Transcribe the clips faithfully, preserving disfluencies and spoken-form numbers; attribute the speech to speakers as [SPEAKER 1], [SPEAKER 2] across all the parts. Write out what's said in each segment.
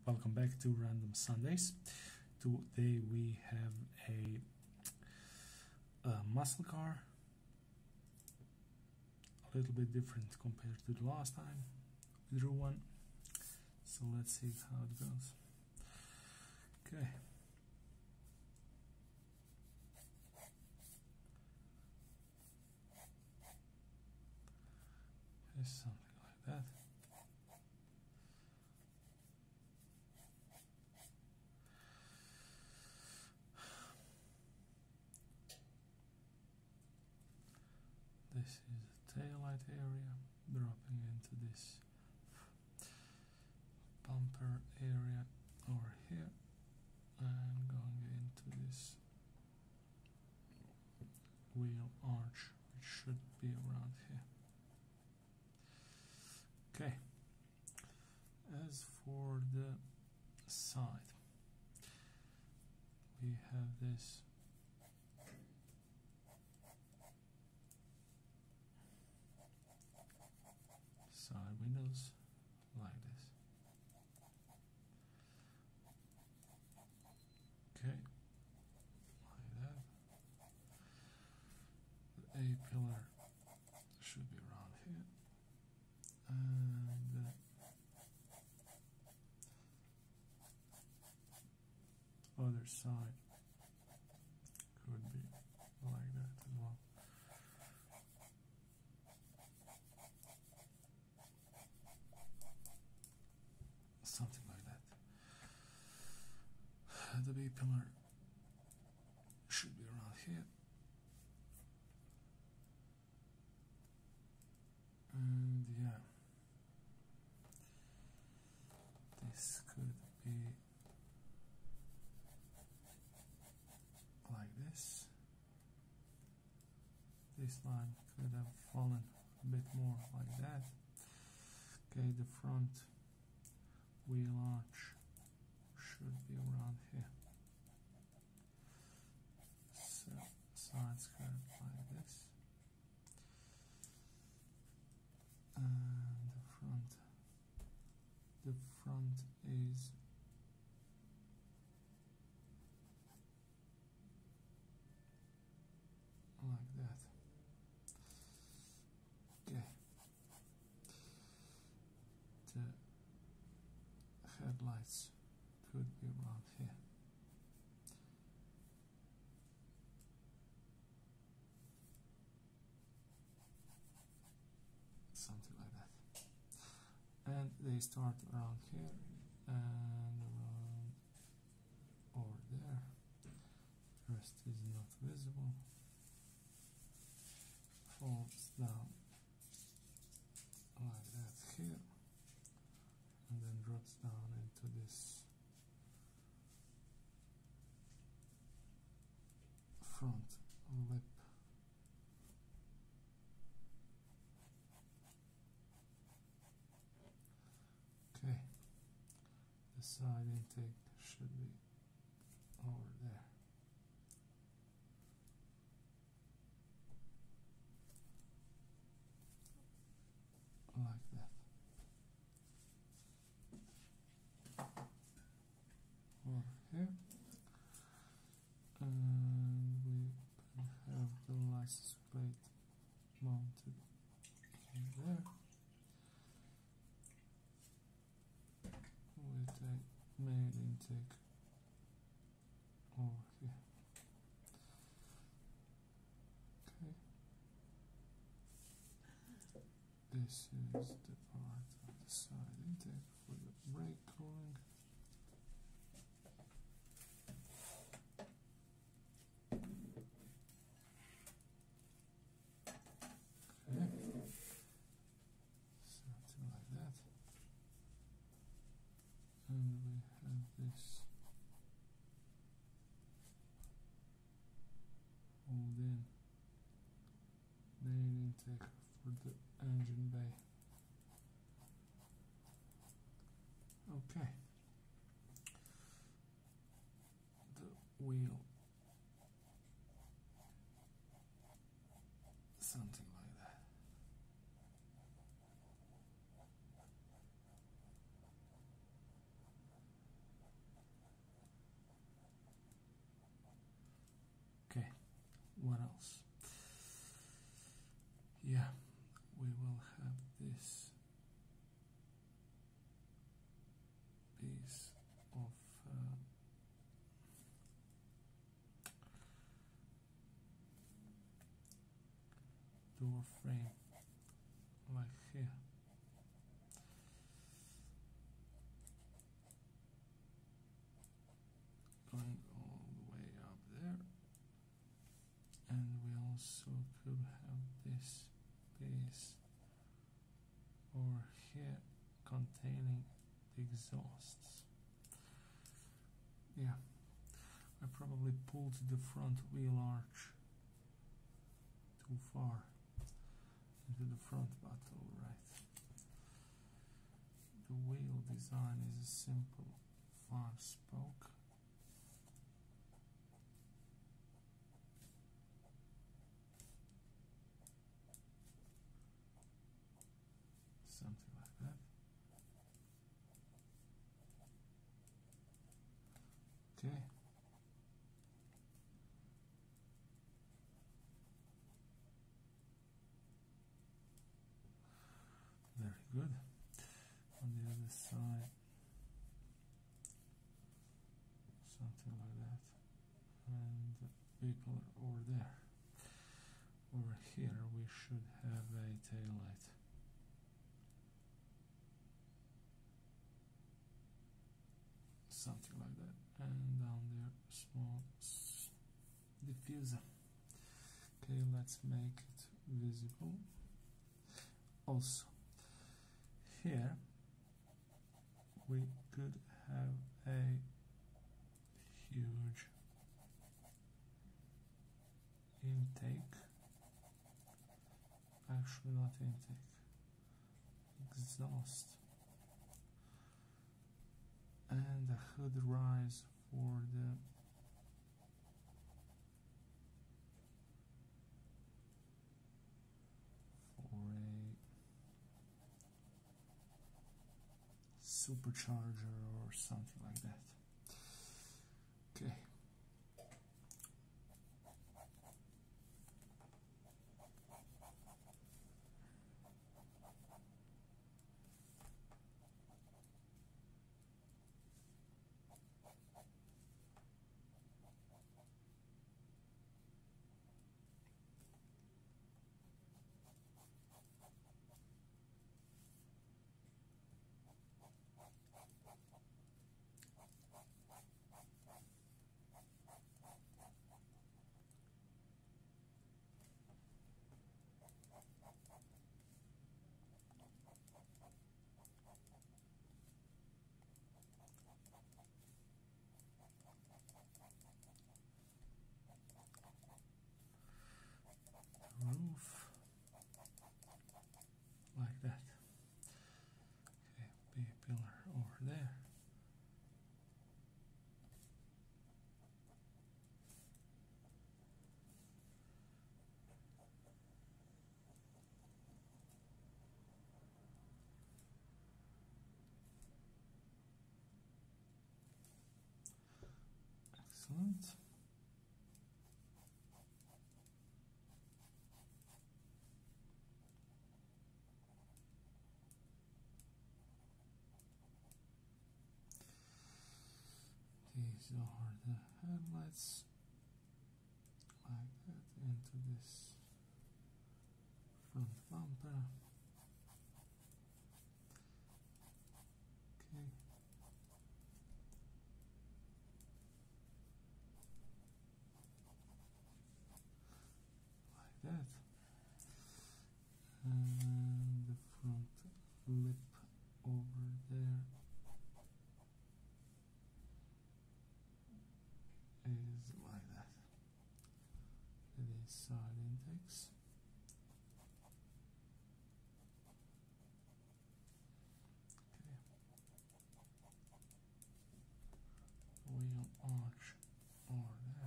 [SPEAKER 1] welcome back to Random Sundays. Today we have a, a muscle car, a little bit different compared to the last time we drew one. So let's see how it goes. Okay. Here's something like that. This is the taillight area, dropping into this bumper area over here and going into this wheel arch, which should be around here. Okay, as for the side, we have this side windows like this. Okay, like that. The A pillar should be around here, and the other side could be like that as well. Something like that. The B pillar should be around here, and yeah, this could be like this. This line could have fallen a bit more like that. Okay, the front wheel arch should be around here. So side skirt like this, and the front. The front is like that. Okay. The headlights could be around here. Something like that. And they start around here and around over there. The rest is not visible. Falls down like that here, and then drops down into this front lip. Okay, the side intake should be over there. Like that. Over here. And we can have the license plate mounted there with a main intake over here. Okay. This is the part of the side intake for the brake cooling. Okay, something like that. And we have this hold in main intake for the engine bay. Okay, the wheel, something like that. what else? Yeah, we will have this piece of uh, door frame like here. Going all the way up there, and we also could have this piece over here containing the exhausts. Yeah, I probably pulled the front wheel arch too far into the front, but alright. The wheel design is a simple five spoke. Something like that. Okay. Very good. On the other side, something like that. And people are over there. Over here we should have a tail light. Something like that. And down there, small diffuser. Okay, let's make it visible. Also, here we could have a huge intake, actually not intake, exhaust, and a hood rise for the for a supercharger or something like that. Okay. Roof like that. Okay, be a pillar over there. Excellent. These are the headlights, like that, into this front bumper. Okay. Like that. And the front lip over there is like that. It is side intakes. Okay. Wheel arch over there.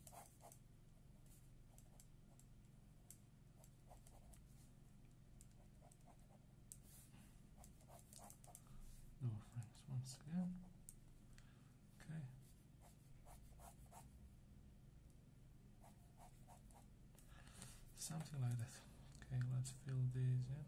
[SPEAKER 1] Door frames once again. Okay. something like that. Okay, let's fill these in.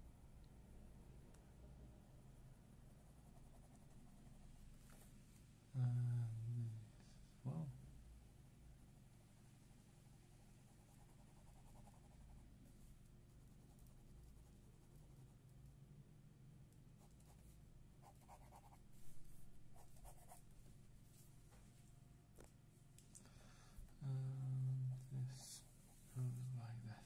[SPEAKER 1] And these as well. And this goes like that.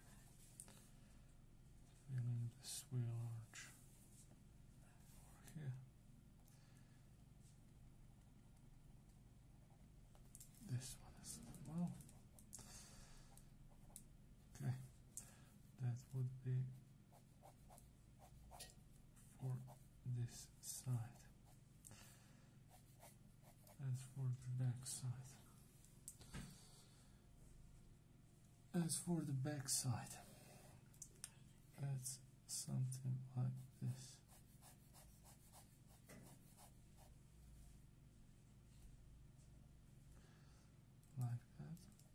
[SPEAKER 1] Filling this wheel arch over here. This one as well. Okay, that would be for this side. As for the back side. As for the back side, that's something like this. Like that.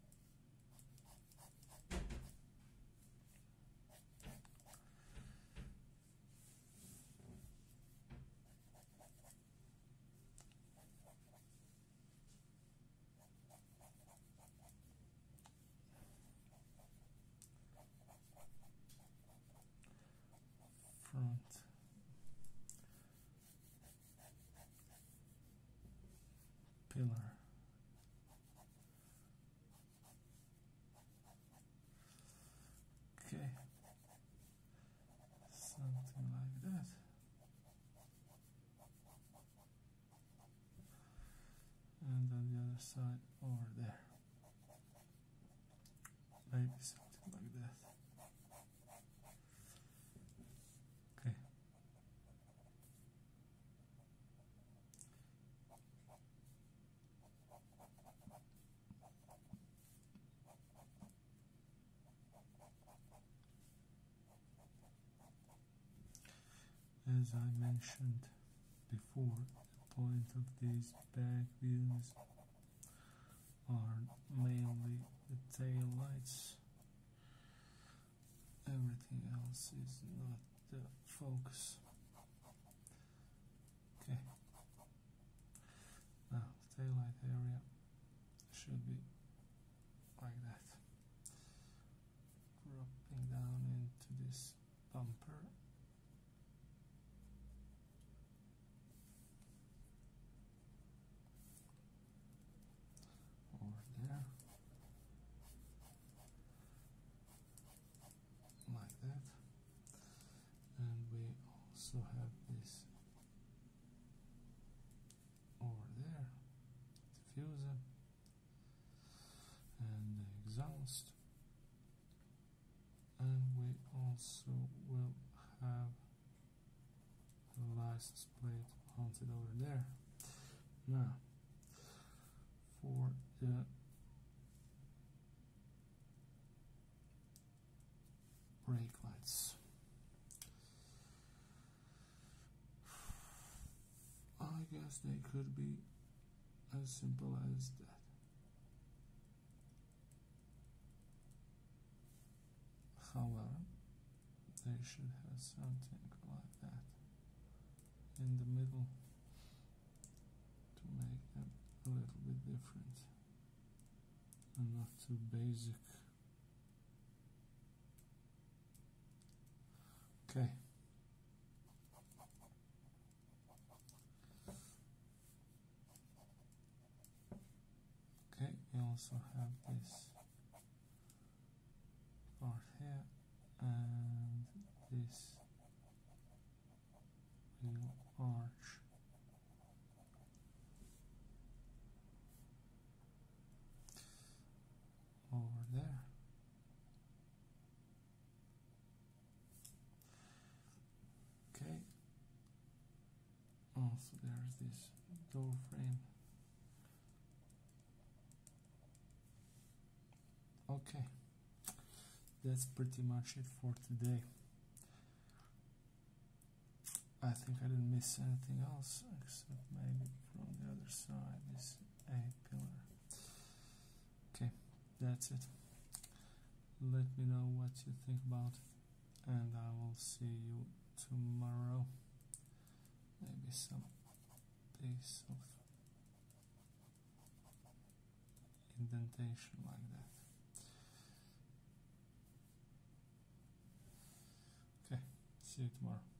[SPEAKER 1] Front pillar. Okay, something like that. And on the other side over there. Maybe something like that. Okay. As I mentioned before, the point of these back views are mainly the tail lights. Everything else is not the focus. Okay. Now, the tail light area should be like that. Dropping down into this bumper. Over there. Like that. And we also have this over there, diffuser and the exhaust, and we also will have the license plate mounted over there. Now, for the brake lights, I guess they could be as simple as that. However, they should have something like that in the middle to make them a little bit different and not too basic. Okay. Okay, we also have this part here and this wheel arch. Over there. Okay. Also there's this door frame. Okay, that's pretty much it for today. I think I didn't miss anything else except maybe from the other side, this A pillar. Okay, that's it. let me know what you think about it, and I will see you tomorrow. Maybe some piece of indentation like that. Okay, see you tomorrow.